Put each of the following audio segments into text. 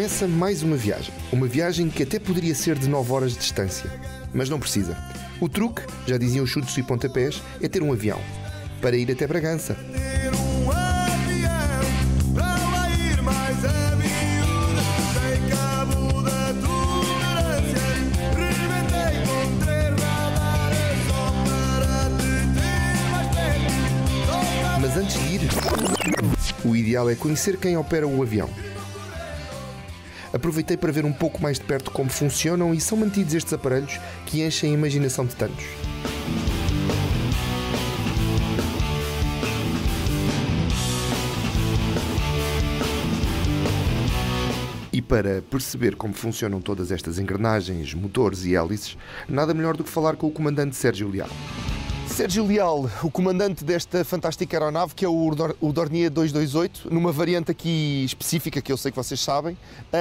Começa mais uma viagem que até poderia ser de 9 horas de distância, mas não precisa. O truque, já diziam os chutes e pontapés, é ter um avião para ir até Bragança. Mas antes de ir, o ideal é conhecer quem opera o avião. Aproveitei para ver um pouco mais de perto como funcionam e são mantidos estes aparelhos que enchem a imaginação de tantos. E para perceber como funcionam todas estas engrenagens, motores e hélices, nada melhor do que falar com o comandante Sérgio Leal. Sérgio Leal, o comandante desta fantástica aeronave, que é o Dornier 228, numa variante aqui específica que eu sei que vocês sabem.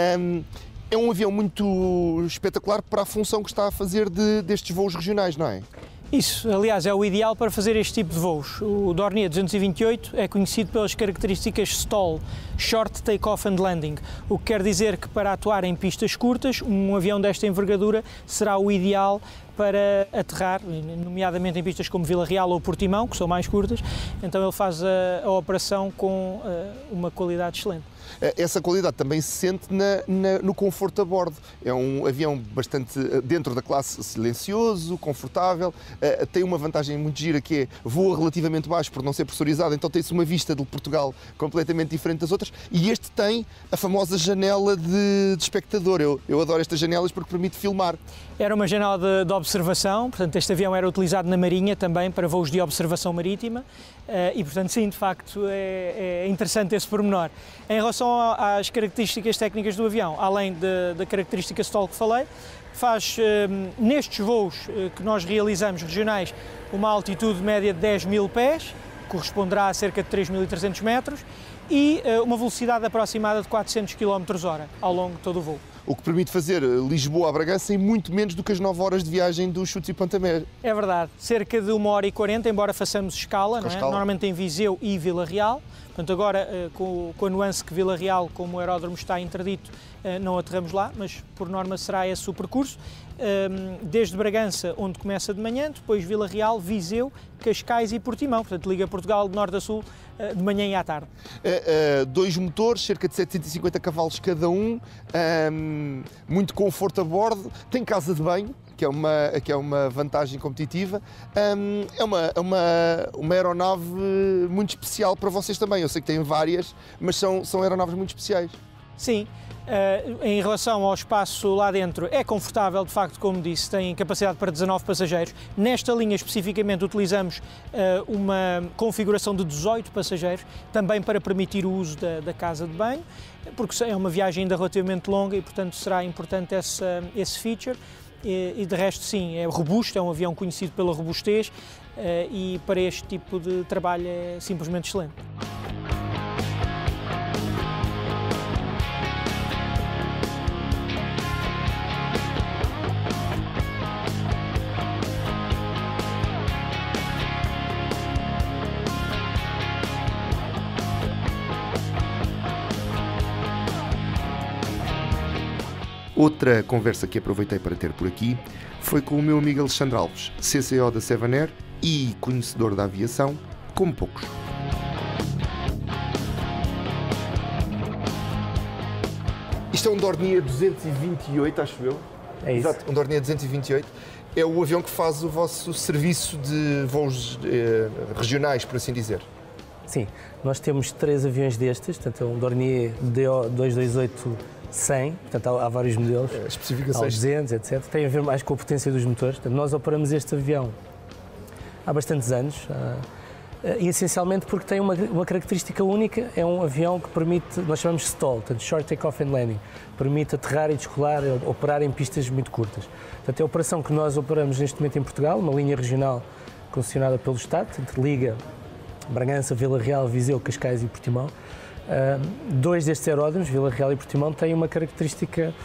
É um avião muito espetacular para a função que está a fazer destes voos regionais, não é? Isso, aliás, é o ideal para fazer este tipo de voos. O Dornier 228 é conhecido pelas características STOL, Short Takeoff and Landing, o que quer dizer que para atuar em pistas curtas, um avião desta envergadura será o ideal para aterrar, nomeadamente em pistas como Vila Real ou Portimão, que são mais curtas, então ele faz a operação com uma qualidade excelente. Essa qualidade também se sente no conforto a bordo. É um avião bastante, dentro da classe, silencioso, confortável, tem uma vantagem muito gira que é voa relativamente baixo por não ser pressurizado, então tem-se uma vista de Portugal completamente diferente das outras, e este tem a famosa janela de espectador. Eu adoro estas janelas porque permite filmar. Era uma janela de observação, portanto este avião era utilizado na Marinha também para voos de observação marítima e portanto sim, de facto é interessante esse pormenor. Em relação às características técnicas do avião, além da característica STOL que falei, faz nestes voos que nós realizamos regionais uma altitude média de 10 mil pés, corresponderá a cerca de 3.300 metros, e uma velocidade aproximada de 400 km/h ao longo de todo o voo. O que permite fazer Lisboa a Bragança em muito menos do que as 9 horas de viagem dos chutes e pontapés. É verdade, cerca de 1h40, embora façamos escala, não é? Normalmente em Viseu e Vila Real. Portanto, agora com a nuance que Vila Real, como o aeródromo está interdito, não aterramos lá, mas por norma será esse o percurso. Desde Bragança, onde começa de manhã, depois Vila Real, Viseu, Cascais e Portimão. Portanto, liga Portugal de norte a sul de manhã e à tarde. 2 motores, cerca de 750 cavalos cada um, muito conforto a bordo, tem casa de banho, que é uma vantagem competitiva. É uma aeronave muito especial para vocês também. Eu sei que têm várias, mas são aeronaves muito especiais. Sim. Em relação ao espaço lá dentro, é confortável, de facto, como disse, tem capacidade para 19 passageiros. Nesta linha especificamente utilizamos uma configuração de 18 passageiros, também para permitir o uso da casa de banho, porque é uma viagem ainda relativamente longa e, portanto, será importante esse feature. E de resto, sim, é robusto, é um avião conhecido pela robustez e para este tipo de trabalho é simplesmente excelente. Outra conversa que aproveitei para ter por aqui foi com o meu amigo Alexandre Alves, CCO da Seven Air e conhecedor da aviação, como poucos. Isto é um Dornier 228, acho eu. É isso. Exato, um Dornier 228. É o avião que faz o vosso serviço de voos regionais, por assim dizer. Sim, nós temos 3 aviões destes, portanto é um Dornier DO228-100, portanto há vários modelos, especificações. Há 200, etc. Tem a ver mais com a potência dos motores. Portanto, nós operamos este avião há bastantes anos, e essencialmente porque tem uma característica única, é um avião que permite, nós chamamos de STOL, portanto Short Takeoff and Landing, permite aterrar e descolar, operar em pistas muito curtas. Portanto, é a operação que nós operamos neste momento em Portugal, uma linha regional concessionada pelo Estado, portanto, liga Bragança, Vila Real, Viseu, Cascais e Portimão. 2 destes aeródromos, Vila Real e Portimão, têm uma característica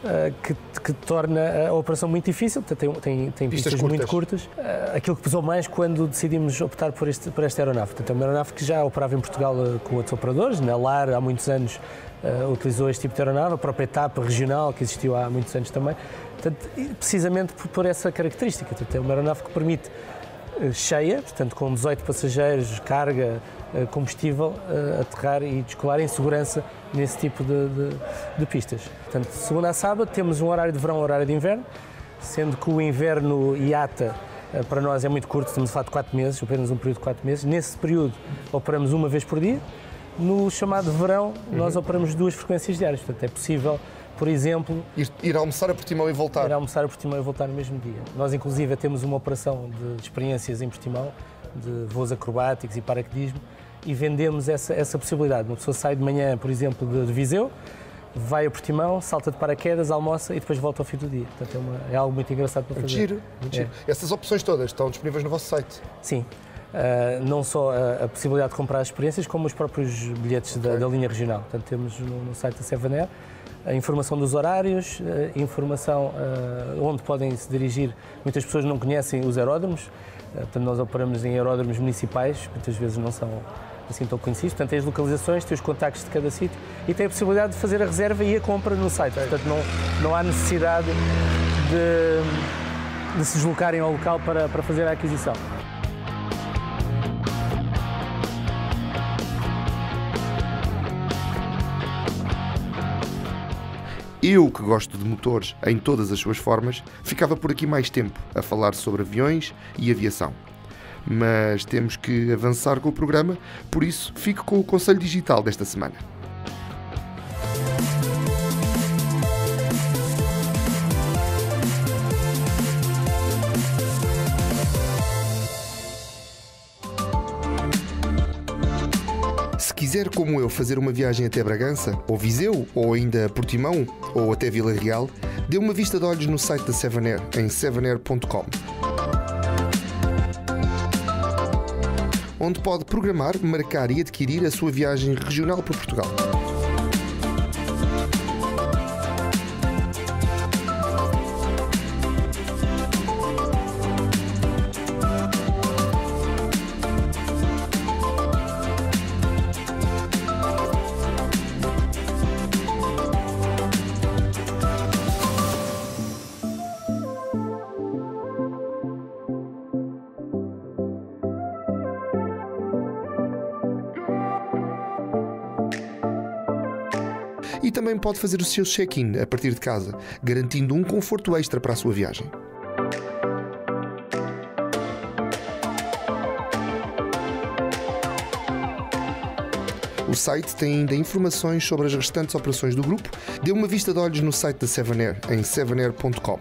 que torna a operação muito difícil, tem pistas muito curtas. Aquilo que pesou mais quando decidimos optar por esta aeronave. Portanto, é uma aeronave que já operava em Portugal com outros operadores, na LAR há muitos anos utilizou este tipo de aeronave, a própria etapa regional que existiu há muitos anos também. Portanto, precisamente por essa característica. Portanto, é uma aeronave que permite cheia, portanto com 18 passageiros, carga, combustível, aterrar e descolar em segurança nesse tipo de pistas. Portanto, de segunda a sábado temos um horário de verão e um horário de inverno, sendo que o inverno IATA para nós é muito curto, estamos a falar de 4 meses, apenas um período de 4 meses. Nesse período operamos uma vez por dia. No chamado verão nós operamos 2 frequências diárias, portanto é possível, por exemplo... Ir almoçar a Portimão e voltar. Ir almoçar a Portimão e voltar no mesmo dia. Nós, inclusive, temos uma operação de experiências em Portimão, de voos acrobáticos e paraquedismo, e vendemos essa possibilidade. Uma pessoa sai de manhã, por exemplo, de Viseu, vai a Portimão, salta de paraquedas, almoça e depois volta ao fim do dia. Portanto, é algo muito engraçado para fazer. Giro. Essas opções todas estão disponíveis no vosso site? Sim. Não só a possibilidade de comprar as experiências, como os próprios bilhetes da linha regional. Portanto, temos no site da Sevaner a informação dos horários, informação onde podem se dirigir. Muitas pessoas não conhecem os aeródromos, portanto, nós operamos em aeródromos municipais, muitas vezes não são assim tão conhecidos. Portanto, tem as localizações, tem os contactos de cada sítio e tem a possibilidade de fazer a reserva e a compra no site. Portanto, não há necessidade de se deslocarem ao local para fazer a aquisição. Eu, que gosto de motores em todas as suas formas, ficava por aqui mais tempo a falar sobre aviões e aviação. Mas temos que avançar com o programa, por isso fico com o conselho digital desta semana. Se quiser, como eu, fazer uma viagem até Bragança, ou Viseu, ou ainda Portimão, ou até Vila Real, dê uma vista de olhos no site da Sevaner, em sevaner.com, onde pode programar, marcar e adquirir a sua viagem regional por Portugal. E também pode fazer o seu check-in a partir de casa, garantindo um conforto extra para a sua viagem. O site tem ainda informações sobre as restantes operações do grupo. Dê uma vista de olhos no site da Sevaner, em sevaner.com.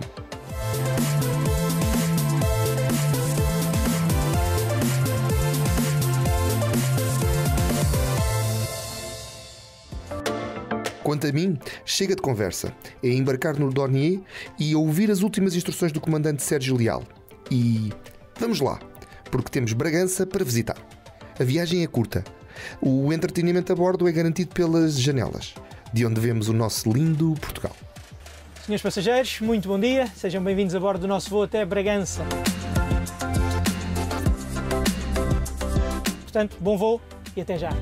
Quanto a mim, chega de conversa. É embarcar no Dornier e ouvir as últimas instruções do comandante Sérgio Leal. E vamos lá, porque temos Bragança para visitar. A viagem é curta. O entretenimento a bordo é garantido pelas janelas, de onde vemos o nosso lindo Portugal. Senhores passageiros, muito bom dia. Sejam bem-vindos a bordo do nosso voo até Bragança. Portanto, bom voo e até já.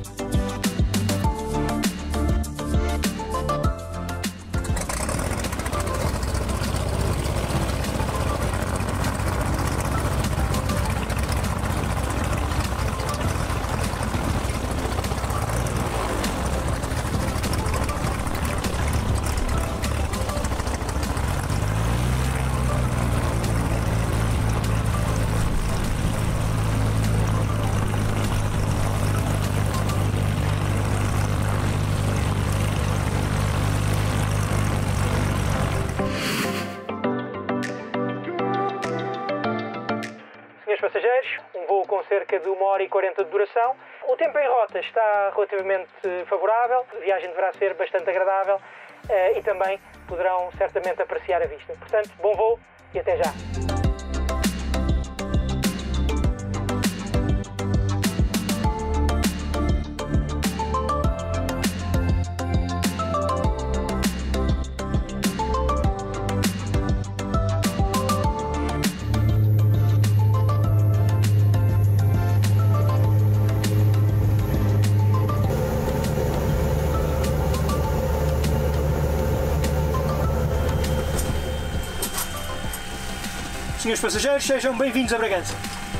Passageiros, um voo com cerca de 1h40 de duração. O tempo em rota está relativamente favorável, a viagem deverá ser bastante agradável e também poderão certamente apreciar a vista. Portanto, bom voo e até já. senhores passageiros, sejam bem-vindos a Bragança.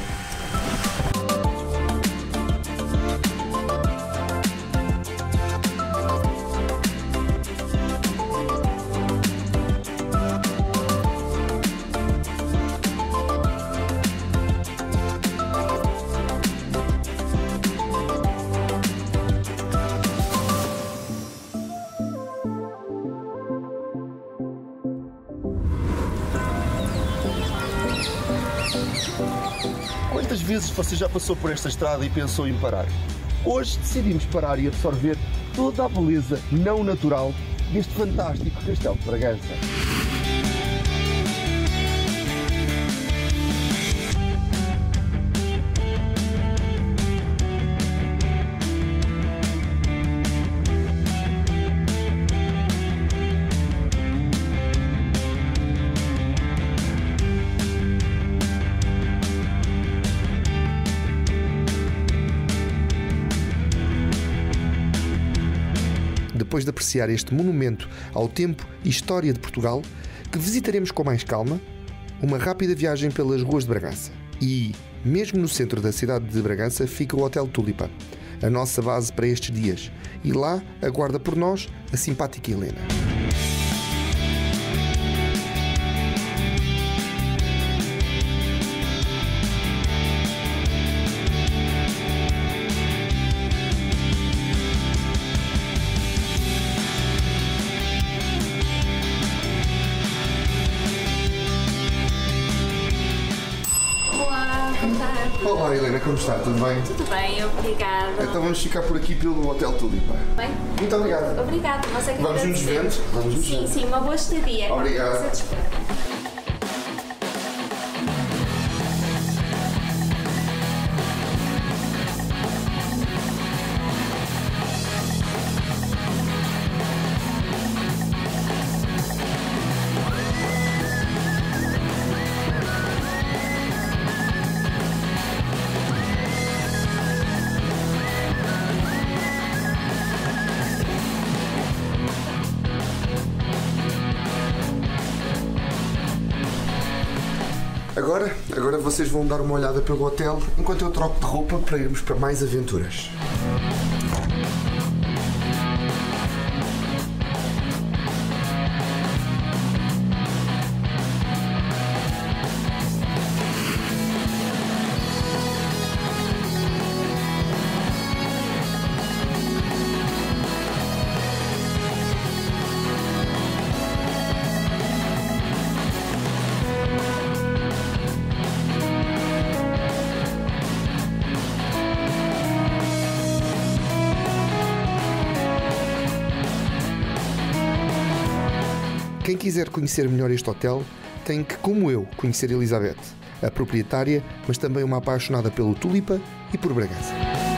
Quantas vezes você já passou por esta estrada e pensou em parar? Hoje decidimos parar e absorver toda a beleza não natural deste fantástico Castelo de Bragança. Depois de apreciar este monumento ao tempo e história de Portugal, que visitaremos com mais calma, uma rápida viagem pelas ruas de Bragança. E, mesmo no centro da cidade de Bragança, fica o Hotel Tulipa, a nossa base para estes dias. E lá aguarda por nós a simpática Helena. Olá Helena, como está? Tudo bem? Tudo bem, obrigada. Então vamos ficar por aqui pelo Hotel Tulipa. Bem? Muito obrigado. Obrigada, você é que Vamos nos vendo? Vamos nos vendo. Sim, uma boa estadia. Obrigado. Agora vocês vão dar uma olhada pelo hotel enquanto eu troco de roupa para irmos para mais aventuras. Quem quiser conhecer melhor este hotel tem que, como eu, conhecer Elizabeth, a proprietária, mas também uma apaixonada pelo Tulipa e por Bragança.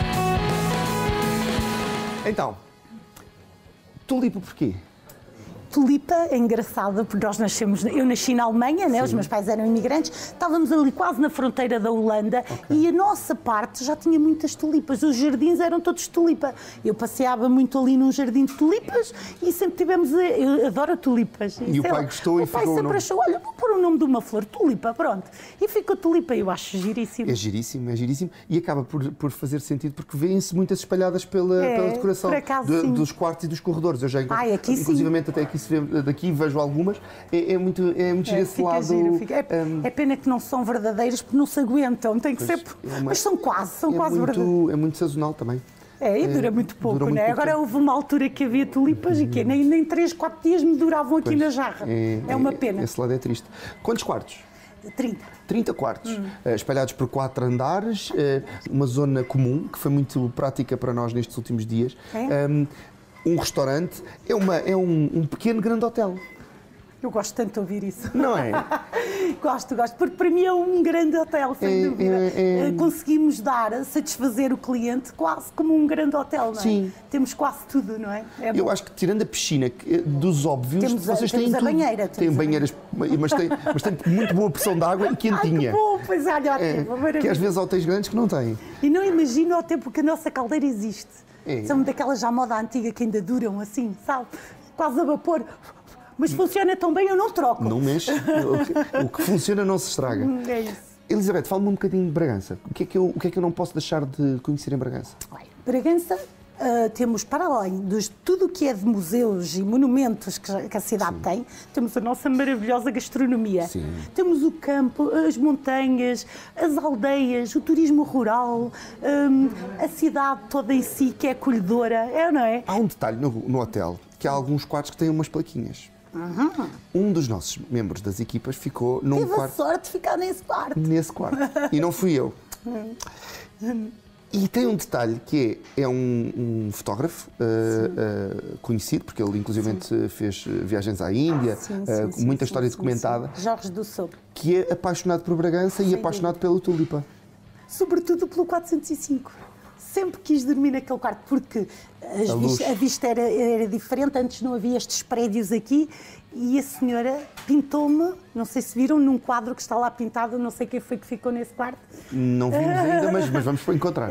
Então, Tulipa porquê? Tulipa é engraçada porque nós nascemos, eu nasci na Alemanha, né? Os meus pais eram imigrantes, estávamos ali quase na fronteira da Holanda e a nossa parte já tinha muitas tulipas, os jardins eram todos tulipa. Eu passeava muito ali num jardim de tulipas e sempre tivemos, eu adoro tulipas. E o pai gostou e ficou o nome? O pai sempre achou, olha, vou pôr o nome de uma flor, tulipa, pronto. E ficou tulipa, eu acho giríssimo. É giríssimo, é giríssimo e acaba por fazer sentido porque vêem-se muitas espalhadas pela decoração dos quartos e dos corredores. Eu já, inclusivamente até aqui daqui vejo algumas, é muito giro esse lado. Giro, é pena que não são verdadeiras porque não se aguentam, tem que ser. Mas são quase verdadeiras. É muito sazonal também. E dura muito pouco, não é? Agora houve uma altura que havia tulipas e que nem 3, 4 dias me duravam aqui na jarra. É uma pena. Esse lado é triste. Quantos quartos? 30. 30 quartos, espalhados por 4 andares, uma zona comum, que foi muito prática para nós nestes últimos dias. Um restaurante, é um pequeno grande hotel. Eu gosto tanto de ouvir isso. Não é? Gosto, porque para mim é um grande hotel, sem dúvida. Conseguimos satisfazer o cliente quase como um grande hotel, não é? Sim. Temos quase tudo, não é? Eu acho que tirando a piscina, dos óbvios, vocês têm tudo. Banheira. Tem banheiras, mas tem muito boa pressão de água e quentinha. Que bom, pois olha, ótimo. Que às vezes hotéis grandes que não têm. E não imagino ao tempo que a nossa caldeira existe. São daquelas já moda antiga que ainda duram assim, sabe? Quase a vapor. Mas funciona tão bem, eu não troco. Não mexe. O que funciona não se estraga. É isso. Elizabeth, fala-me um bocadinho de Bragança. O que é que eu não posso deixar de conhecer em Bragança? Olha, Bragança, temos, para além de tudo o que é de museus e monumentos que a cidade tem, temos a nossa maravilhosa gastronomia. Sim. Temos o campo, as montanhas, as aldeias, o turismo rural, a cidade toda em si que é acolhedora, não é? Há um detalhe no hotel, que há alguns quartos que têm umas plaquinhas. Um dos nossos membros das equipas ficou num Tive a quarto... sorte de ficar nesse quarto. Nesse quarto. E não fui eu. E tem um detalhe que é um fotógrafo conhecido, porque ele inclusivamente fez viagens à Índia, muita história documentada. Jorge do Sul. Que é apaixonado por Bragança e apaixonado pelo Tulipa. Sobretudo pelo 405. Sempre quis dormir naquele quarto, porque a vista era diferente, antes não havia estes prédios aqui, e a senhora pintou-me, não sei se viram, num quadro que está lá pintado, não sei quem foi que ficou nesse quarto. Não vimos ainda, mas vamos encontrar.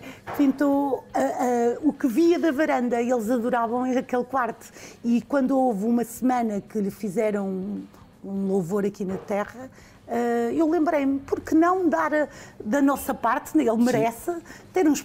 Pintou o que via da varanda, eles adoravam aquele quarto. E quando houve uma semana que lhe fizeram um louvor aqui na terra, eu lembrei-me, por que não dar da nossa parte, ele merece ter um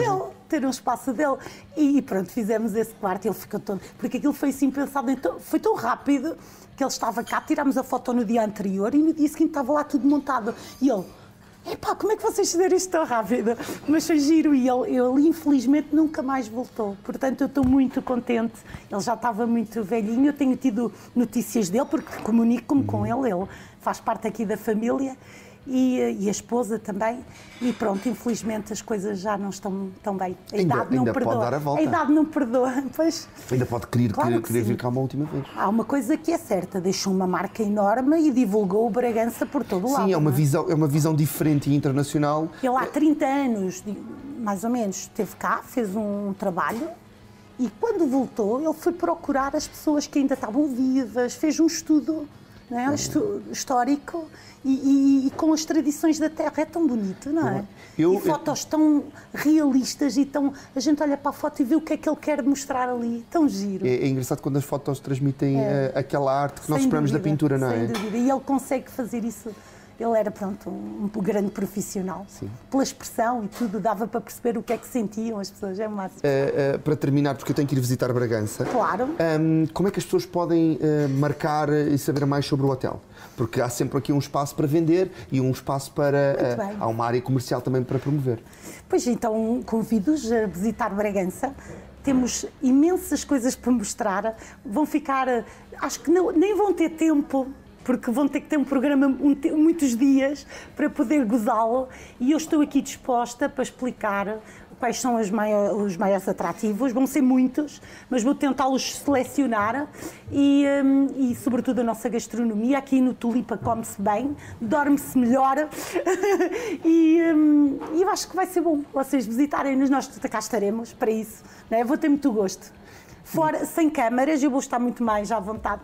espaço dele, E pronto, fizemos esse quarto, ele ficou todo... Porque aquilo foi assim pensado, então, foi tão rápido que ele estava cá, tirámos a foto no dia anterior e no dia seguinte estava lá tudo montado. E ele, epá, como é que vocês fizeram isto tão rápido? Mas foi giro e ele infelizmente nunca mais voltou. Portanto, eu estou muito contente. Ele já estava muito velhinho, eu tenho tido notícias dele, porque comunico-me com ele faz parte aqui da família e a esposa também. E pronto, infelizmente as coisas já não estão tão bem. A idade não perdoa. Pode dar a volta. A idade não perdoa. Pois, ainda pode querer vir cá uma última vez. Há uma coisa que é certa, deixou uma marca enorme e divulgou o Bragança por todo o lado. Sim, é uma visão diferente e internacional. Ele há 30 anos, mais ou menos, esteve cá, fez um trabalho e quando voltou ele foi procurar as pessoas que ainda estavam vivas, fez um estudo, não é? Histórico e com as tradições da terra. É tão bonito, não é? E fotos tão realistas e tão... A gente olha para a foto e vê o que é que ele quer mostrar ali. Tão giro. É engraçado quando as fotos transmitem aquela arte que nós esperamos da pintura, não é? Sem dúvida. E ele consegue fazer isso. Ele era, pronto, um grande profissional. Sim. Pela expressão e tudo, dava para perceber o que é que sentiam as pessoas. É o máximo. Para terminar, porque eu tenho que ir visitar Bragança. Claro. Como é que as pessoas podem marcar e saber mais sobre o hotel? Porque há sempre aqui um espaço para vender e um espaço para... há uma área comercial também para promover. Pois então, convido-os a visitar Bragança. Temos imensas coisas para mostrar. Vão ficar... Acho que nem vão ter tempo, porque vão ter que ter um programa muitos dias para poder gozá-lo, e eu estou aqui disposta para explicar quais são os maiores atrativos. Vão ser muitos, mas vou tentá-los selecionar e sobretudo a nossa gastronomia. Aqui no Tulipa come-se bem, dorme-se melhor e eu acho que vai ser bom vocês visitarem-nos. Nós cá estaremos para isso, não é? Vou ter muito gosto. Fora, sem câmaras, eu vou estar muito mais à vontade.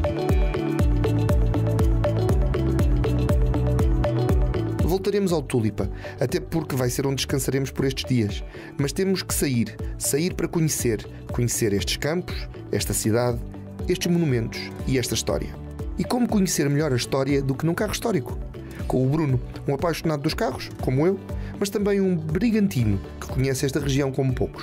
Voltaremos ao Tulipa, até porque vai ser onde descansaremos por estes dias. Mas temos que sair para conhecer estes campos, esta cidade, estes monumentos e esta história. E como conhecer melhor a história do que num carro histórico? Com o Bruno, um apaixonado dos carros, como eu, mas também um brigantino que conhece esta região como poucos.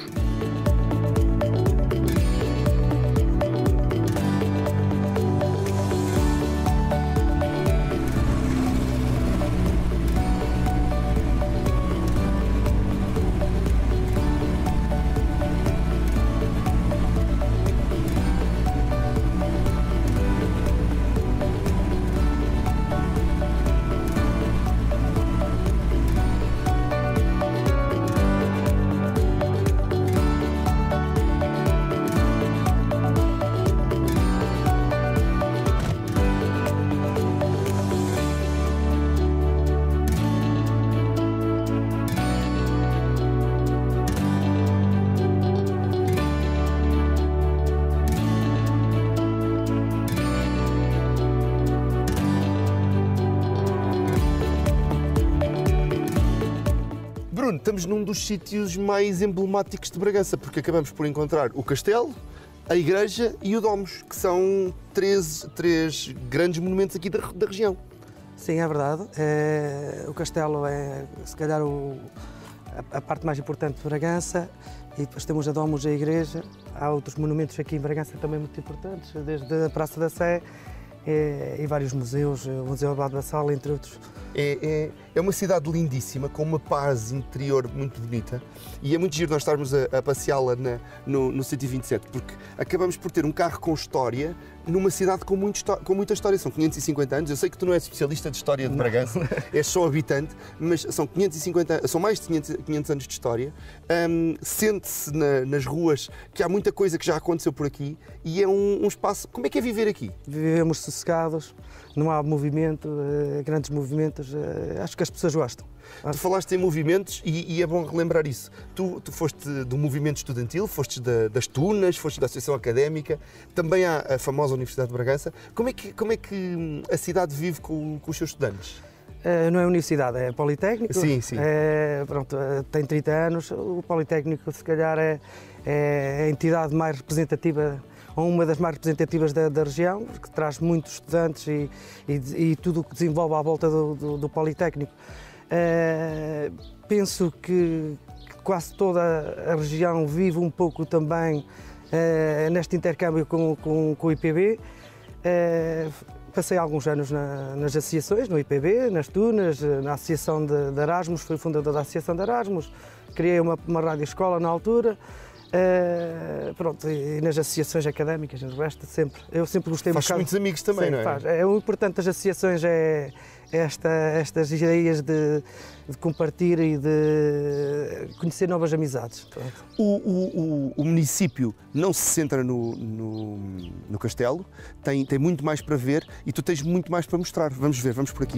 Bruno, estamos num dos sítios mais emblemáticos de Bragança, porque acabamos por encontrar o castelo, a igreja e o Domus, que são três grandes monumentos aqui da região. Sim, é verdade. O castelo é, se calhar, a parte mais importante de Bragança, e depois temos a Domus e a igreja. Há outros monumentos aqui em Bragança também muito importantes, desde a Praça da Sé e vários museus, o Museu Abade Bassal, entre outros. É uma cidade lindíssima, com uma paz interior muito bonita, e é muito giro nós estarmos a passeá-la no 127, porque acabamos por ter um carro com história numa cidade com muita história. São 550 anos. Eu sei que tu não és especialista de história de Bragança, és só habitante, mas são mais de 500 anos de história. Sente-se nas ruas que há muita coisa que já aconteceu por aqui, e é um espaço... Como é que é viver aqui? Vivemos sossegados, não há movimento, grandes movimentos, acho que as pessoas gostam. Tu falaste em movimentos e é bom relembrar isso. Tu foste do movimento estudantil, foste das Tunas, foste da Associação Académica, também há a famosa Universidade de Bragança. Como é que a cidade vive com os seus estudantes? Não é universidade, é Politécnico. Sim. Pronto, tem 30 anos, o Politécnico se calhar é a entidade mais representativa, ou uma das mais representativas da região, que traz muitos estudantes e tudo o que desenvolve à volta do Politécnico. Penso que quase toda a região vive um pouco também neste intercâmbio com o IPB. Passei alguns anos nas associações, no IPB, nas Tunas, na Associação de Erasmus, fui fundador da Associação de Erasmus, criei uma rádio-escola na altura. Pronto, e nas associações académicas, no resto, eu sempre gostei muito. Faz muitos amigos também, não é? O importante das associações é estas ideias de compartilhar e de conhecer novas amizades. O município não se centra no castelo, tem muito mais para ver e tu tens muito mais para mostrar. Vamos ver, vamos por aqui.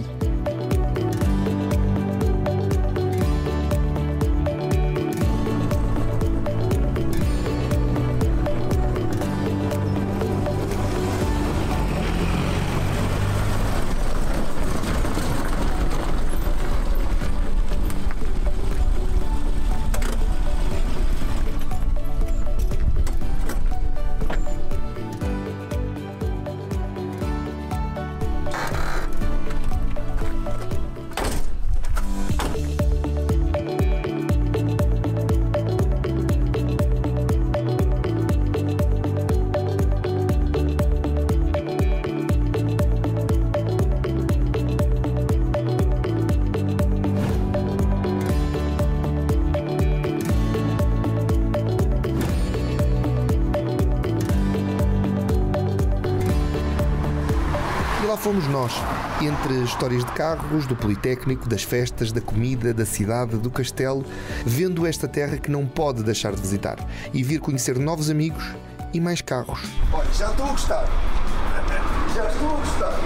Lá fomos nós, entre histórias de carros, do Politécnico, das festas, da comida, da cidade, do castelo, vendo esta terra que não pode deixar de visitar e vir conhecer novos amigos e mais carros. Olha, já estou a gostar. Já estou a gostar.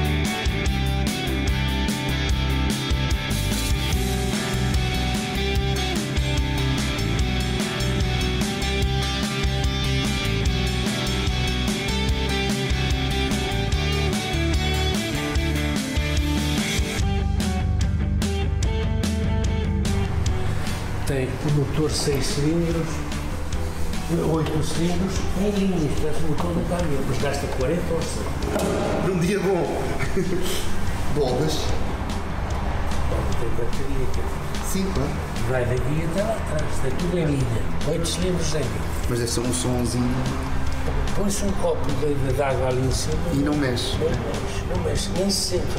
Tem o motor 6 cilindros, 8 cilindros, em linhas, parece o motor da caminhão, depois gasta 40 ou 100. Num dia bom. Bolas. Tem bateria aqui. Sim, claro. Vai daqui até lá atrás, está tudo em linha, 8 cilindros em linha. Mas deve ser um sonzinho. Põe-se um copo de água ali em cima. E não mexe. Não mexe, nem se sente.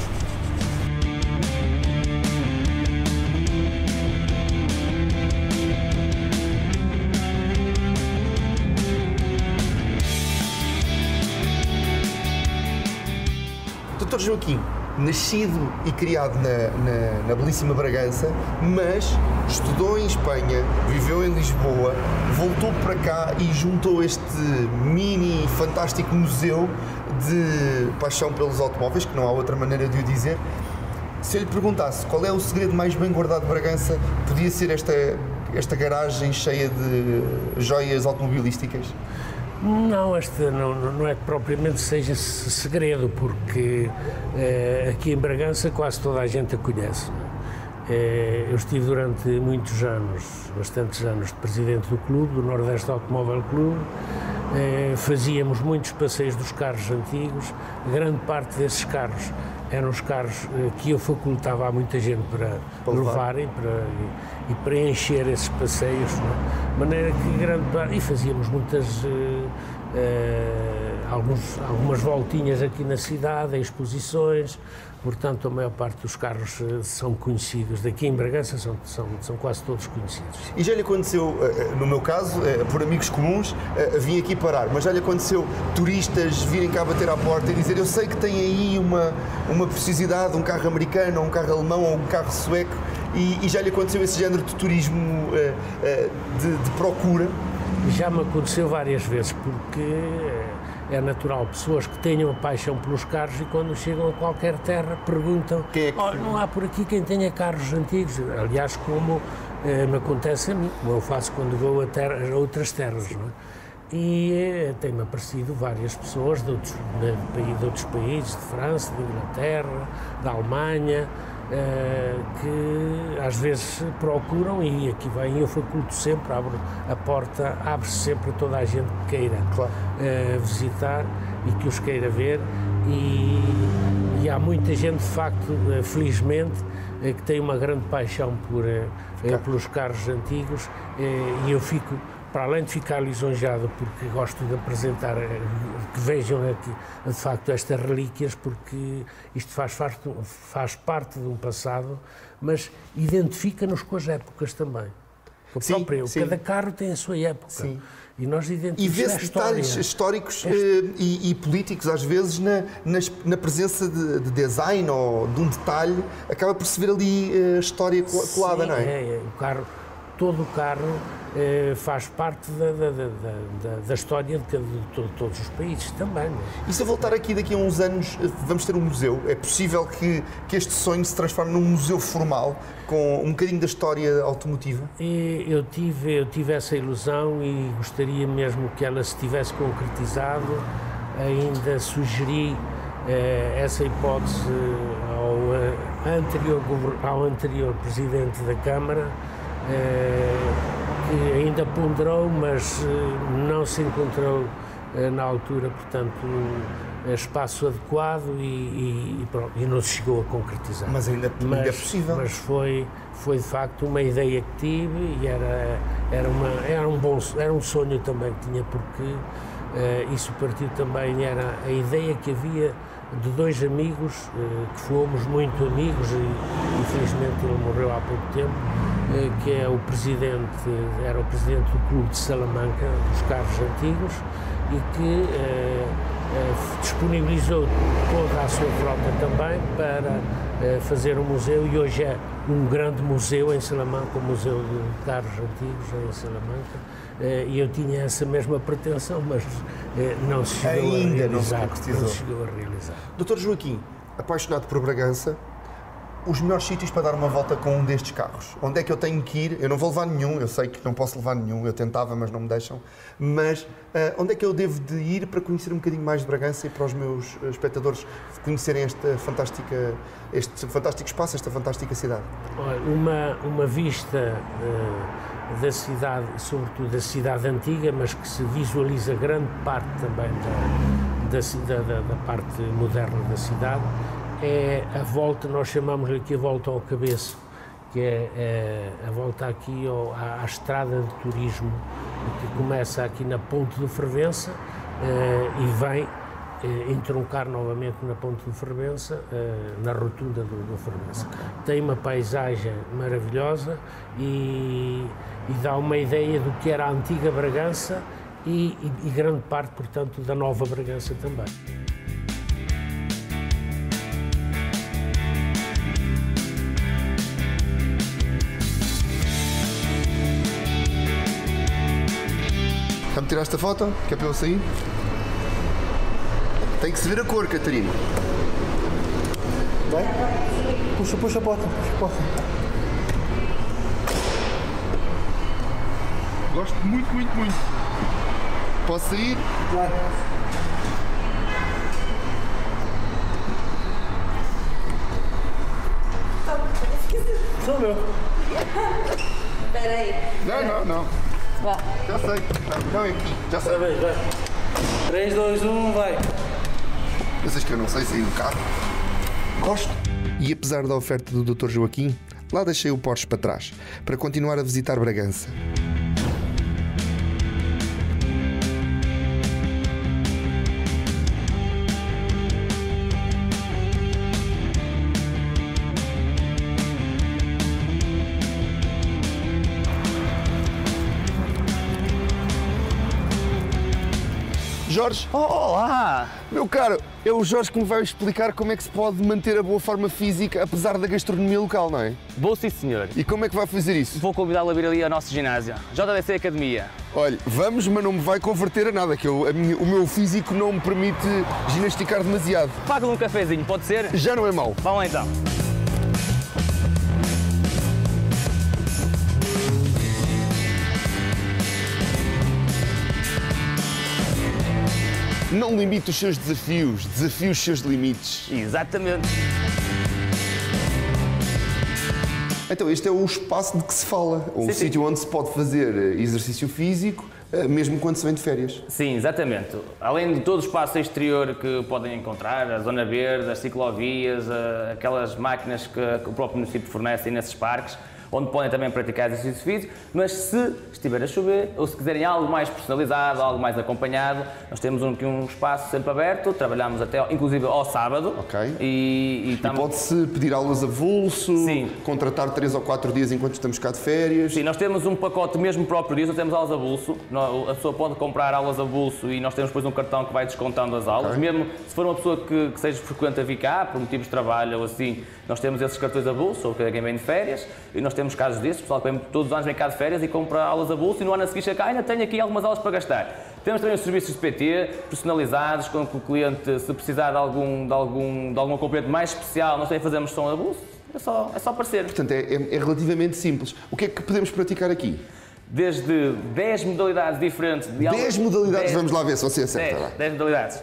Dr. Joaquim, nascido e criado na belíssima Bragança, mas estudou em Espanha, viveu em Lisboa, voltou para cá e juntou este mini fantástico museu de paixão pelos automóveis, que não há outra maneira de o dizer. Se eu lhe perguntasse qual é o segredo mais bem guardado de Bragança, podia ser esta garagem cheia de joias automobilísticas? Não, este não é que propriamente seja esse segredo, porque aqui em Bragança quase toda a gente a conhece. Eu estive durante muitos anos, bastantes anos, de presidente do clube, do Nordeste Automóvel Clube, fazíamos muitos passeios dos carros antigos, grande parte desses carros eram os carros que eu facultava a muita gente para levarem e preencher esses passeios, de maneira que grande parte, e fazíamos algumas voltinhas aqui na cidade, em exposições, portanto a maior parte dos carros são conhecidos, daqui em Bragança são quase todos conhecidos. E já lhe aconteceu, no meu caso, por amigos comuns, vim aqui parar, mas já lhe aconteceu turistas virem cá bater à porta e dizer: eu sei que tem aí uma preciosidade, um carro americano, ou um carro alemão, ou um carro sueco, e já lhe aconteceu esse género de turismo de procura? Já me aconteceu várias vezes, porque é natural, pessoas que tenham a paixão pelos carros e quando chegam a qualquer terra perguntam: não há por aqui quem tenha carros antigos? Aliás, como me acontece a mim, como eu faço quando vou a outras terras, não é? E tem-me aparecido várias pessoas de outros países, de França, de Inglaterra, da Alemanha, que às vezes procuram, e aqui vem, eu faculto sempre, abro a porta, abre-se sempre a toda a gente que queira visitar e que os queira ver, e há muita gente, de facto, felizmente, que tem uma grande paixão pelos carros antigos, e eu fico, para além de ficar lisonjeado, porque gosto de apresentar, que vejam aqui, de facto, estas relíquias, porque isto faz parte de um passado, mas identifica-nos com as épocas também. Cada carro tem a sua época. Sim. E nós identificamos. E vê-se detalhes históricos e políticos, às vezes, na presença de design ou de um detalhe, acaba por se ver ali a história colada, não é? Todo o carro faz parte da história de todos os países também. E se eu voltar aqui daqui a uns anos, vamos ter um museu? É possível que este sonho se transforme num museu formal, com um bocadinho da história automotiva? Eu tive essa ilusão e gostaria mesmo que ela se tivesse concretizado. Ainda sugeri essa hipótese ao anterior Presidente da Câmara, que ainda ponderou, mas não se encontrou na altura, portanto, espaço adequado e não se chegou a concretizar. Mas ainda é possível. Mas foi de facto uma ideia que tive e era um sonho também que tinha, porque isso partiu também, era a ideia que havia de dois amigos, que fomos muito amigos, e infelizmente ele morreu há pouco tempo, que era o presidente do Clube de Salamanca, dos carros antigos, e que disponibilizou toda a sua frota também para fazer um museu, e hoje é um grande museu em Salamanca, o Museu de Carros Antigos em Salamanca, e eu tinha essa mesma pretensão, mas não se chegou a realizar. Dr. Joaquim, apaixonado por Bragança, os melhores sítios para dar uma volta com um destes carros? Onde é que eu tenho que ir? Eu não vou levar nenhum, eu sei que não posso levar nenhum, eu tentava, mas não me deixam. Mas onde é que eu devo de ir para conhecer um bocadinho mais de Bragança e para os meus espectadores conhecerem este fantástico espaço, esta fantástica cidade? Uma vista da cidade, sobretudo da cidade antiga, mas que se visualiza grande parte também da parte moderna da cidade, é a volta, nós chamamos-lhe aqui a volta ao Cabeço, que é a volta aqui à estrada de turismo, que começa aqui na Ponte do Fervença e vem entroncar novamente na Ponte do Fervença, na rotunda do Fervença. Tem uma paisagem maravilhosa e dá uma ideia do que era a antiga Bragança e grande parte, portanto, da nova Bragança também. Vamos tirar esta foto, que é para eu sair? Tem que se ver a cor, Catarina. Vai? Puxa a porta, Gosto muito. Posso sair? Claro. Sou meu. Espera aí. Não. Vá. Já sei. Não é aqui. Já sei. Parabéns, vai. 3, 2, 1, vai. Pensas que eu não sei sair do carro? Gosto. E apesar da oferta do Dr. Joaquim, lá deixei o Porsche para trás, para continuar a visitar Bragança. Jorge, Olá! meu caro, é o Jorge que me vai explicar como é que se pode manter a boa forma física apesar da gastronomia local, não é? Vou sim, senhor. E como é que vai fazer isso? Vou convidá-lo a vir ali ao nosso ginásio, JDC Academia. Olha, vamos, mas não me vai converter a nada, que o meu físico não me permite ginasticar demasiado. Paga-lhe um cafezinho, pode ser? Já não é mau. Vamos lá então. Não limite os seus desafios, desafie os seus limites. Exatamente. Então, este é o espaço de que se fala, um Sim, sítio onde se pode fazer exercício físico, mesmo quando se vem de férias. Sim, exatamente. Além de todo o espaço exterior que podem encontrar, a zona verde, as ciclovias, aquelas máquinas que o próprio município fornece nesses parques, onde podem também praticar exercício físico, mas se estiver a chover ou se quiserem algo mais personalizado, algo mais acompanhado, nós temos aqui um espaço sempre aberto, trabalhamos até inclusive ao sábado. Ok. E pode-se pedir aulas a avulso, Sim. contratar 3 ou 4 dias enquanto estamos cá de férias. Sim, nós temos um pacote mesmo próprio disso, nós temos aulas a avulso, a pessoa pode comprar aulas a avulso e nós temos depois um cartão que vai descontando as aulas, Ok. mesmo se for uma pessoa que seja frequente a vir cá, por motivos de trabalho ou assim, nós temos esses cartões a avulso, ou quem vem de férias, e nós temos casos disso, pessoal que vem todos os anos vem cá de férias e compra aulas a avulso e no ano a seguir chega cá, ainda tenho aqui algumas aulas para gastar. Temos também os serviços de PT, personalizados, com que o cliente, se precisar de algum acompanhamento mais especial, nós também fazemos som a avulso, é só aparecer. Portanto, é relativamente simples. O que é que podemos praticar aqui? Desde 10 modalidades diferentes. De 10 modalidades, vamos lá ver se você acerta. 10 modalidades.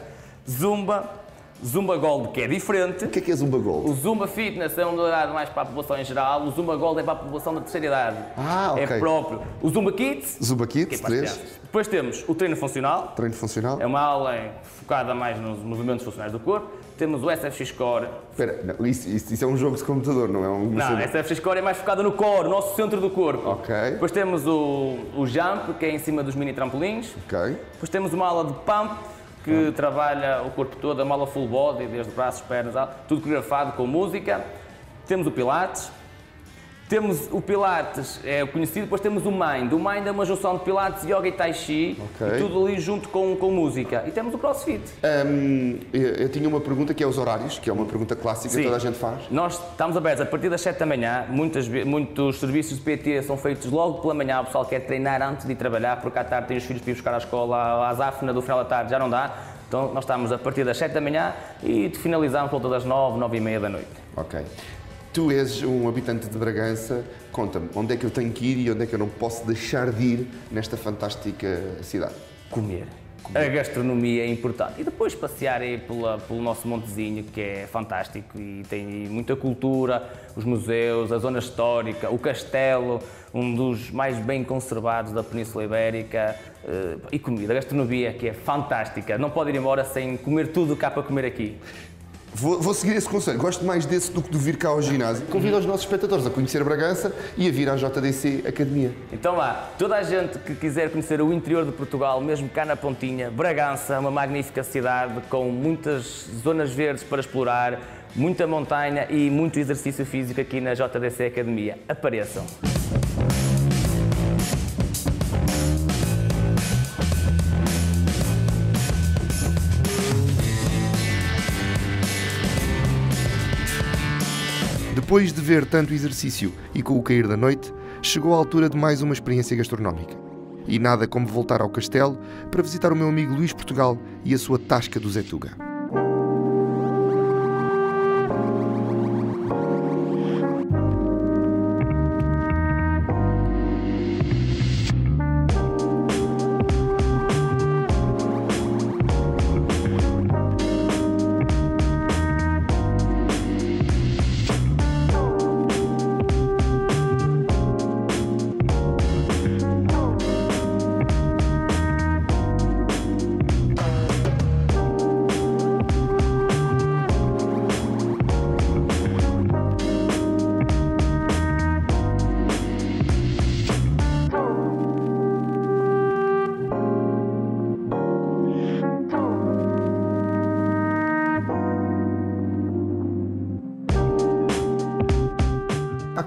Zumba Gold, que é diferente. O que é Zumba O Gold? Zumba Fitness é uma modalidade mais para a população em geral. O Zumba Gold é para a população da terceira idade. Ah, ok. É próprio. O Zumba Kids, Zumba que é Kids, para as 3. crianças. Depois temos o treino funcional. Treino funcional. É uma aula focada mais nos movimentos funcionais do corpo. Temos o SFX Core. Espera, não, isso é um jogo de computador, não é um... Não, a SFX Core é mais focada no core, o nosso centro do corpo. Ok. Depois temos o Jump, que é em cima dos mini trampolins. Ok. Depois temos uma aula de Pump, que trabalha o corpo todo, uma aula full body, desde braços, pernas, tudo coreografado com música. Temos o Pilates. Temos o Pilates, é o conhecido, depois temos o Mind. O Mind é uma junção de Pilates, Yoga e Tai Chi, Ok. e tudo ali junto com música. E temos o CrossFit. Eu tinha uma pergunta que é os horários, que é uma pergunta clássica que toda a gente faz. Nós estamos abertos a partir das 7 da manhã, muitos serviços de PT são feitos logo pela manhã, o pessoal quer treinar antes de ir trabalhar, porque à tarde tem os filhos para ir buscar à escola, à Zafna do final da tarde já não dá. Então nós estamos a partir das 7 da manhã e finalizamos por volta das 9, 9 e meia da noite. Ok. Tu és um habitante de Bragança, conta-me, onde é que eu tenho que ir e onde é que eu não posso deixar de ir nesta fantástica cidade? Comer. A gastronomia é importante. E depois passear aí pelo nosso Montezinho, que é fantástico e tem muita cultura, os museus, a zona histórica, o castelo, um dos mais bem conservados da Península Ibérica, e comida. A gastronomia que é fantástica. Não pode ir embora sem comer tudo o que há para comer aqui. Vou seguir esse conselho. Gosto mais desse do que de vir cá ao ginásio. Convido os nossos espectadores a conhecer Bragança e a vir à JDC Academia. Então lá, toda a gente que quiser conhecer o interior de Portugal, mesmo cá na Pontinha, Bragança, uma magnífica cidade com muitas zonas verdes para explorar, muita montanha e muito exercício físico aqui na JDC Academia. Apareçam! Depois de ver tanto exercício e com o cair da noite, chegou a altura de mais uma experiência gastronómica. E nada como voltar ao castelo para visitar o meu amigo Luís Portugal e a sua tasca do Zé Tuga.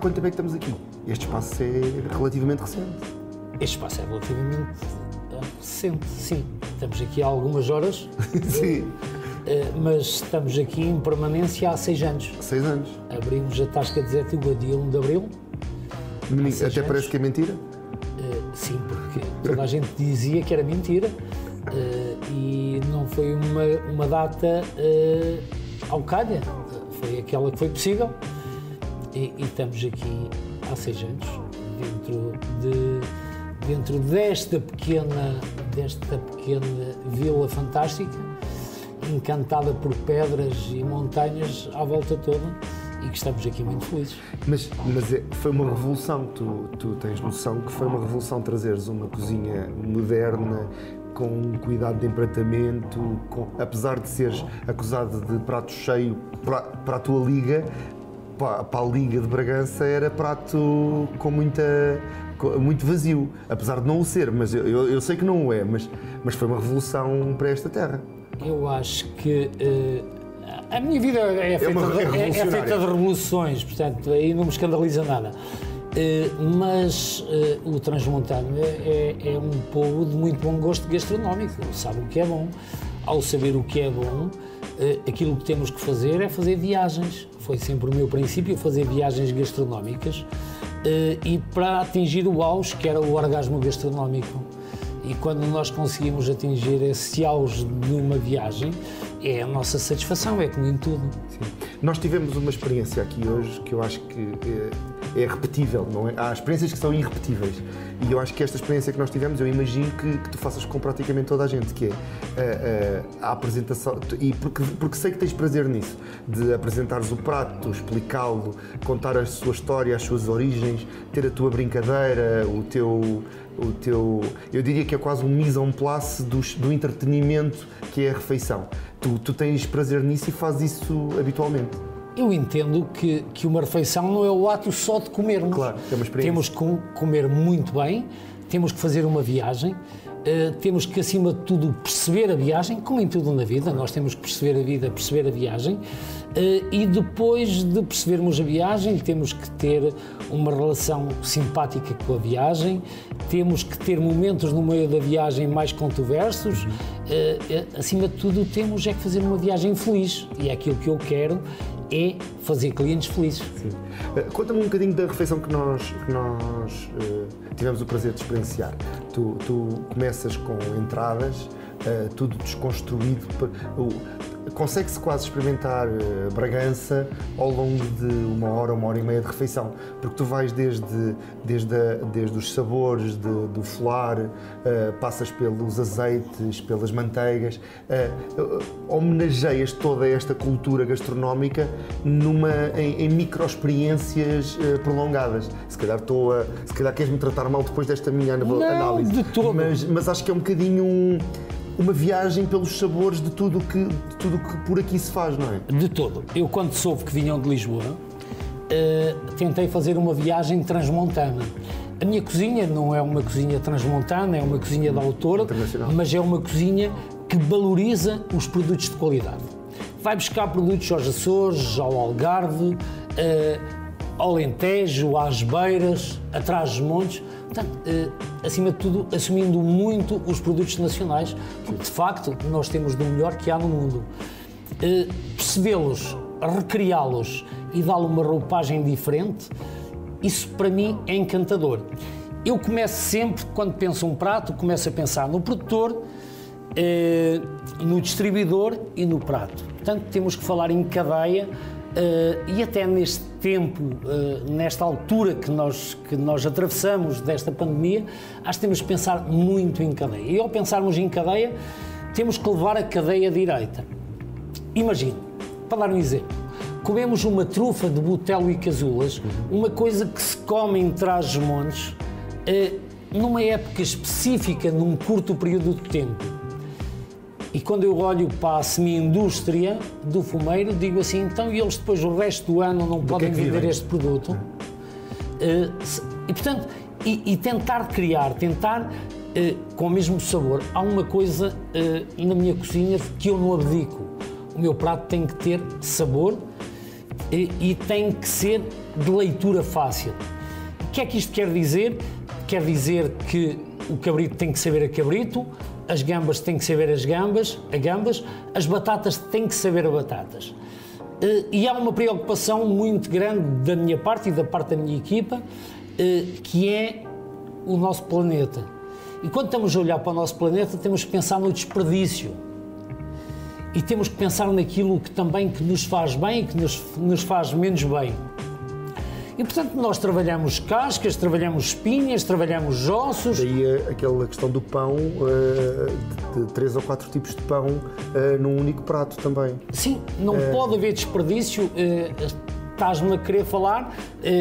quanto tempo é que estamos aqui? Este espaço é relativamente recente. Este espaço é relativamente recente, sim. Estamos aqui há algumas horas, Sim. Mas estamos aqui em permanência há 6 anos. 6 anos. Abrimos a Tasca de Zétuba dia 1 de Abril. Até parece que é mentira. Sim, porque toda a gente dizia que era mentira e não foi uma data ao calha. Foi aquela que foi possível e estamos aqui há 6 anos dentro desta pequena vila fantástica, encantada por pedras e montanhas à volta toda, e que estamos aqui muito felizes. Mas foi uma revolução, tu tens noção que foi uma revolução trazeres uma cozinha moderna, com cuidado de empratamento, apesar de seres acusado de prato cheio para a tua liga, para a Liga de Bragança era prato com muito vazio, apesar de não o ser, mas eu sei que não o é, mas foi uma revolução para esta terra. Eu acho que a minha vida é feita de revoluções, portanto, aí não me escandaliza nada. Mas o transmontano é um povo de muito bom gosto gastronómico, sabe o que é bom. Ao saber o que é bom, aquilo que temos que fazer é fazer viagens. Foi sempre o meu princípio, fazer viagens gastronómicas e para atingir o auge, que era o orgasmo gastronómico. E quando nós conseguimos atingir esse auge de uma viagem, é a nossa satisfação, é como em tudo. Sim. Nós tivemos uma experiência aqui hoje que eu acho que é repetível, não é? Há experiências que são irrepetíveis e eu acho que esta experiência que nós tivemos, eu imagino que tu faças com praticamente toda a gente, que é a apresentação, e porque sei que tens prazer nisso, de apresentares o prato, explicá-lo, contar a sua história, as suas origens, ter a tua brincadeira, o teu, eu diria que é quase um mise en place do entretenimento que é a refeição. Tu tens prazer nisso e fazes isso habitualmente. Eu entendo que uma refeição não é o ato só de comermos. Claro, é uma experiência. Temos que comer muito bem, temos que fazer uma viagem, temos que, acima de tudo, perceber a viagem, como em tudo na vida, nós temos que perceber a vida, perceber a viagem, e depois de percebermos a viagem, temos que ter uma relação simpática com a viagem, temos que ter momentos no meio da viagem mais controversos, acima de tudo, temos é que fazer uma viagem feliz, e é aquilo que eu quero, é fazer clientes felizes. Sim. Conta-me um bocadinho da refeição que nós tivemos o prazer de experienciar. Tu começas com entradas, tudo desconstruído. Consegue-se quase experimentar Bragança ao longo de uma hora e meia de refeição, porque tu vais desde os sabores do folar, passas pelos azeites, pelas manteigas, homenageias toda esta cultura gastronómica em micro-experiências prolongadas. Se calhar queres-me tratar mal depois desta minha análise. Não, de todo. Mas acho que é um bocadinho uma viagem pelos sabores de tudo que por aqui se faz, não é? De todo. Eu, quando soube que vinham de Lisboa, tentei fazer uma viagem transmontana. A minha cozinha não é uma cozinha transmontana, é uma cozinha de autor, mas é uma cozinha que valoriza os produtos de qualidade. Vai buscar produtos aos Açores, ao Algarve, ao Alentejo, às Beiras, atrás dos montes. Portanto, acima de tudo, assumindo muito os produtos nacionais, porque de facto nós temos do melhor que há no mundo. Percebê-los, recriá-los e dar-lhe uma roupagem diferente, isso para mim é encantador. Eu começo sempre, quando penso um prato, começo a pensar no produtor, no distribuidor e no prato. Portanto, temos que falar em cadeia. E até neste tempo, nesta altura que nós atravessamos desta pandemia, acho que temos que pensar muito em cadeia. E ao pensarmos em cadeia, temos que levar a cadeia direita. Imagine, para dar um exemplo, comemos uma trufa de botelo e casulas, uma coisa que se come em Trás-os-Montes, numa época específica, num curto período de tempo. E quando eu olho para a semi-indústria do fumeiro, digo assim, então e eles depois o resto do ano não podem vender este produto? E portanto, tentar criar, com o mesmo sabor. Há uma coisa na minha cozinha que eu não abdico. O meu prato tem que ter sabor e tem que ser de leitura fácil. O que é que isto quer dizer? Quer dizer que o cabrito tem que saber a cabrito, as gambas têm que saber a gambas, as batatas têm que saber a batatas. E há uma preocupação muito grande da minha parte e da parte da minha equipa, que é o nosso planeta. E quando estamos a olhar para o nosso planeta, temos que pensar no desperdício. E temos que pensar naquilo que também que nos faz bem e que nos faz menos bem. E, portanto, nós trabalhamos cascas, trabalhamos espinhas, trabalhamos ossos. Daí aquela questão do pão, de 3 ou 4 tipos de pão num único prato também. Sim, não pode haver desperdício. Estás-me a querer falar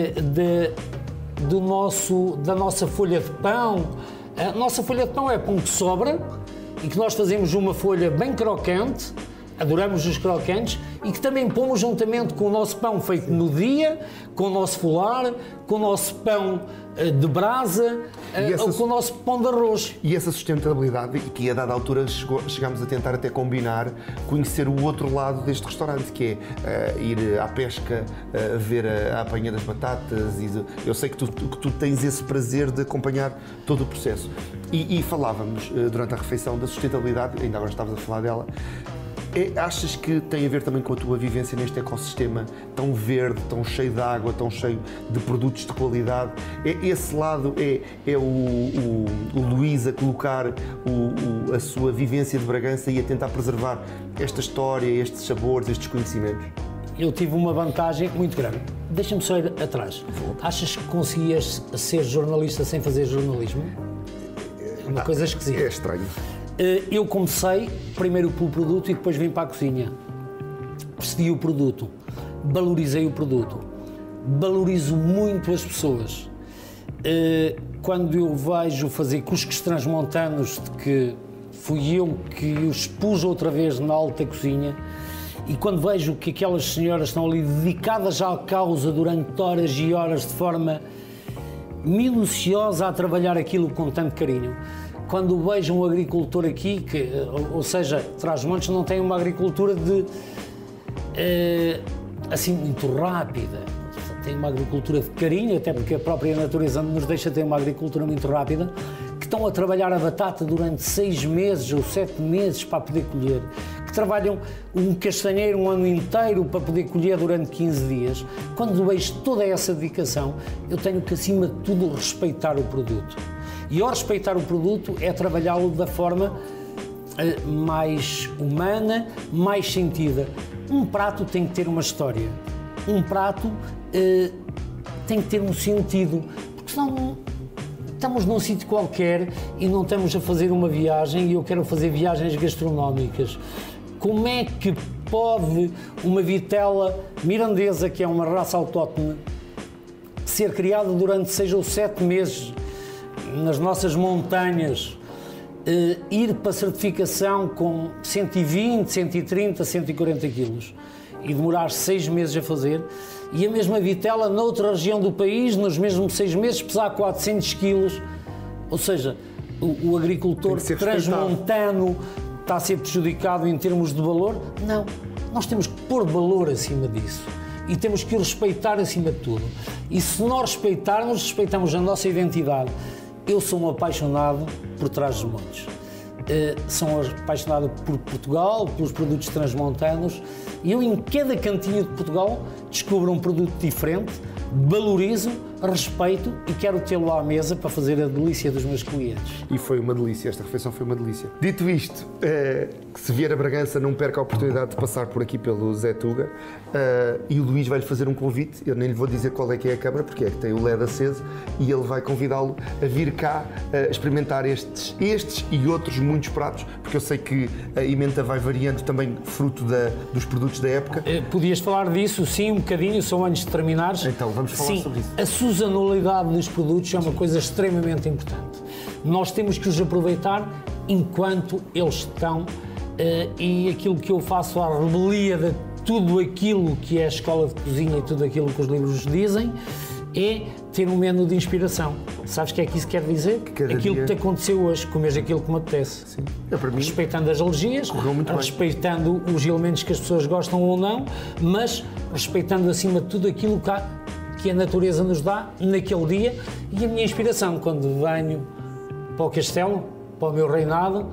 da nossa folha de pão. A nossa folha de pão é pão que sobra e que nós fazemos uma folha bem crocante, adoramos os crocantes, e que também pomos juntamente com o nosso pão feito no dia, com o nosso folar, com o nosso pão de brasa, ou com o nosso pão de arroz. E essa sustentabilidade, que a dada altura chegámos a tentar até combinar, conhecer o outro lado deste restaurante, que é ir à pesca, ver a apanha das batatas. Eu sei que tu tens esse prazer de acompanhar todo o processo. E falávamos durante a refeição da sustentabilidade, ainda agora estavas a falar dela. Achas que tem a ver também com a tua vivência neste ecossistema tão verde, tão cheio de água, tão cheio de produtos de qualidade? Esse lado é o Luís a colocar a sua vivência de Bragança e a tentar preservar esta história, estes sabores, estes conhecimentos? Eu tive uma vantagem muito grande. Deixa-me só ir atrás. Achas que conseguias ser jornalista sem fazer jornalismo? É uma coisa esquisita. É estranho. Eu comecei primeiro pelo produto e depois vim para a cozinha. Percebi o produto, valorizei o produto, valorizo muito as pessoas. Quando eu vejo fazer cuscos transmontanos, de que fui eu que os pus outra vez na alta cozinha, e quando vejo que aquelas senhoras estão ali dedicadas à causa durante horas e horas de forma minuciosa a trabalhar aquilo com tanto carinho. Quando vejo um agricultor aqui, ou seja, Trás-os-Montes não tem uma agricultura assim muito rápida, tem uma agricultura de carinho, até porque a própria natureza nos deixa ter uma agricultura muito rápida, que estão a trabalhar a batata durante 6 meses ou 7 meses para poder colher, que trabalham um castanheiro um ano inteiro para poder colher durante 15 dias. Quando vejo toda essa dedicação, eu tenho que, acima de tudo, respeitar o produto. E ao respeitar o produto é trabalhá-lo da forma mais humana, mais sentida. Um prato tem que ter uma história. Um prato tem que ter um sentido. Porque senão estamos num sítio qualquer e não estamos a fazer uma viagem, e eu quero fazer viagens gastronómicas. Como é que pode uma vitela mirandesa, que é uma raça autóctone, ser criada durante 6 ou 7 meses nas nossas montanhas, ir para certificação com 120, 130, 140 quilos e demorar 6 meses a fazer, e a mesma vitela noutra região do país, nos mesmos 6 meses, pesar 400 quilos, ou seja, o agricultor transmontano está a ser prejudicado em termos de valor? Não, nós temos que pôr valor acima disso. E temos que o respeitar acima de tudo. E se nós respeitarmos, respeitamos a nossa identidade. Eu sou um apaixonado por Trás-os-Montes. Sou um apaixonado por Portugal, pelos produtos transmontanos, e eu em cada cantinho de Portugal descubro um produto diferente, valorizo, respeito e quero tê-lo à mesa para fazer a delícia dos meus clientes. E foi uma delícia, esta refeição foi uma delícia. Dito isto, que se vier a Bragança não perca a oportunidade de passar por aqui pelo Zé Tuga, e o Luís vai-lhe fazer um convite. Eu nem lhe vou dizer qual é que é a câmara, porque é que tem o LED aceso, e ele vai convidá-lo a vir cá experimentar estes e outros muitos pratos, porque eu sei que a emenda vai variando também fruto dos produtos da época. Podias falar disso, sim, um bocadinho, só antes de terminares. Então, vamos falar sobre isso. A sazonalidade dos produtos é uma coisa extremamente importante. Nós temos que os aproveitar enquanto eles estão, e aquilo que eu faço à revelia de tudo aquilo que é a escola de cozinha e tudo aquilo que os livros dizem é ter um menu de inspiração. Sabes o que é que isso quer dizer? Aquilo que te aconteceu hoje, comes aquilo que me apetece. Sim. Para mim, respeitando as alergias, respeitando os elementos que as pessoas gostam ou não, mas respeitando acima de tudo aquilo que a natureza nos dá naquele dia, e a minha inspiração quando venho para o castelo, para o meu reinado,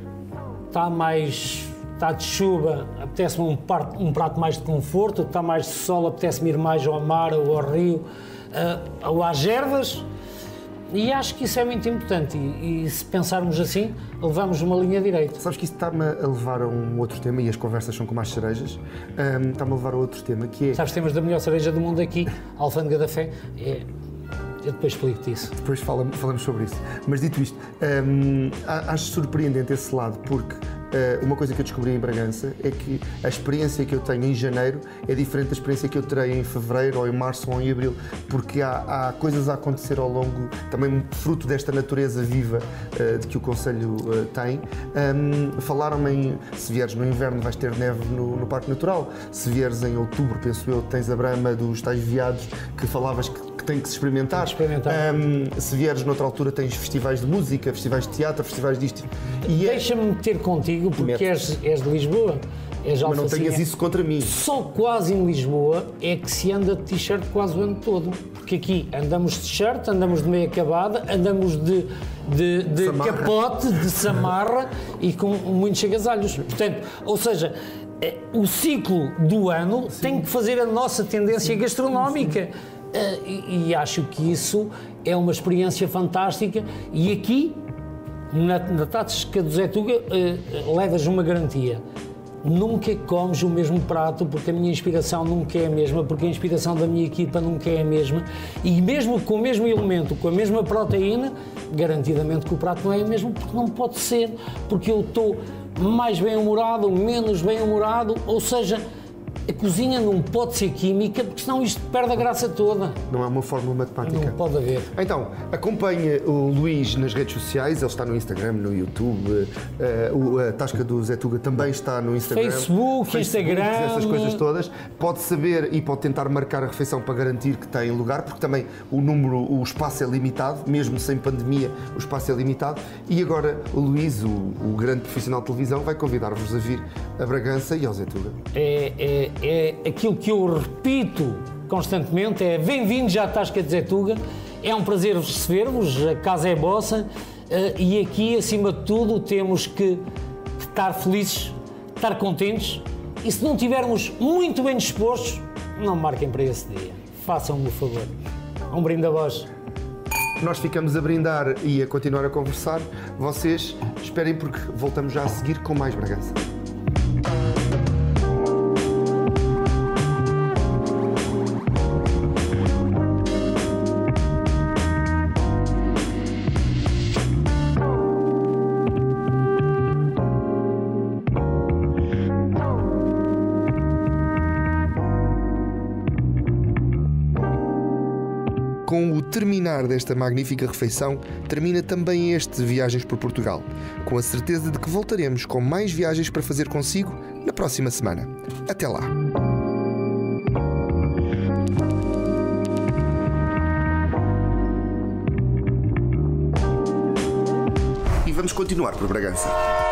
está de chuva, apetece-me um prato mais de conforto, está mais de sol, apetece-me ir mais ao mar ou ao rio, ou às ervas, e acho que isso é muito importante, e se pensarmos assim, levamos uma linha direita. Sabes que isso está-me a levar a um outro tema, e as conversas são como as cerejas, está-me a levar a outro tema, que é... Sabes, temos da melhor cereja do mundo aqui, a Alfândega da Fé, eu depois explico-te isso. Depois falamos sobre isso. Mas dito isto, acho surpreendente esse lado, porque uma coisa que eu descobri em Bragança é que a experiência que eu tenho em janeiro é diferente da experiência que eu terei em fevereiro, ou em março, ou em abril, porque há coisas a acontecer ao longo, também fruto desta natureza viva de que o Conselho tem. Falaram-me se vieres no inverno vais ter neve no Parque Natural, se vieres em outubro, penso eu, tens a brama dos tais veados que falavas que tem que se experimentar. Se vieres noutra altura tens festivais de música, festivais de teatro, festivais disto. Deixa-me meter contigo, porque és de Lisboa. Mas não tenhas isso contra mim. Só quase em Lisboa é que se anda de t-shirt quase o ano todo. Porque aqui andamos de t-shirt, andamos de meia acabada, andamos de capote, de samarra e com muitos agasalhos. Portanto, ou seja, o ciclo do ano tem que fazer a nossa tendência gastronómica. E acho que isso é uma experiência fantástica, e aqui na Tasca do Zé Tuga levas uma garantia: nunca comes o mesmo prato, porque a minha inspiração nunca é a mesma, porque a inspiração da minha equipa nunca é a mesma, e mesmo com o mesmo elemento, com a mesma proteína, garantidamente que o prato não é o mesmo, porque não pode ser, porque eu estou mais bem-humorado, menos bem-humorado, ou seja, a cozinha não pode ser química, porque senão isto perde a graça toda. Não é uma fórmula matemática. Não pode haver. Então, acompanhe o Luís nas redes sociais, ele está no Instagram, no YouTube, a Tasca do Zé Tuga também está no Instagram. Facebook, Instagram. Essas coisas todas. Pode saber e pode tentar marcar a refeição para garantir que tem lugar, porque também o espaço é limitado, mesmo sem pandemia, o espaço é limitado. E agora o Luís, o grande profissional de televisão, vai convidar-vos a vir a Bragança e ao Zé Tuga. É aquilo que eu repito constantemente, é bem-vindos à Tasca de Zé Tuga, é um prazer receber-vos, a casa é vossa, e aqui, acima de tudo, temos que estar felizes, estar contentes, e se não estivermos muito bem dispostos, não marquem para esse dia, façam-me o favor. Um brinde a vós. Nós ficamos a brindar e a continuar a conversar, vocês esperem, porque voltamos já a seguir com mais Bragança. Com o terminar desta magnífica refeição, termina também este Viagens por Portugal, com a certeza de que voltaremos com mais viagens para fazer consigo na próxima semana. Até lá! E vamos continuar por Bragança.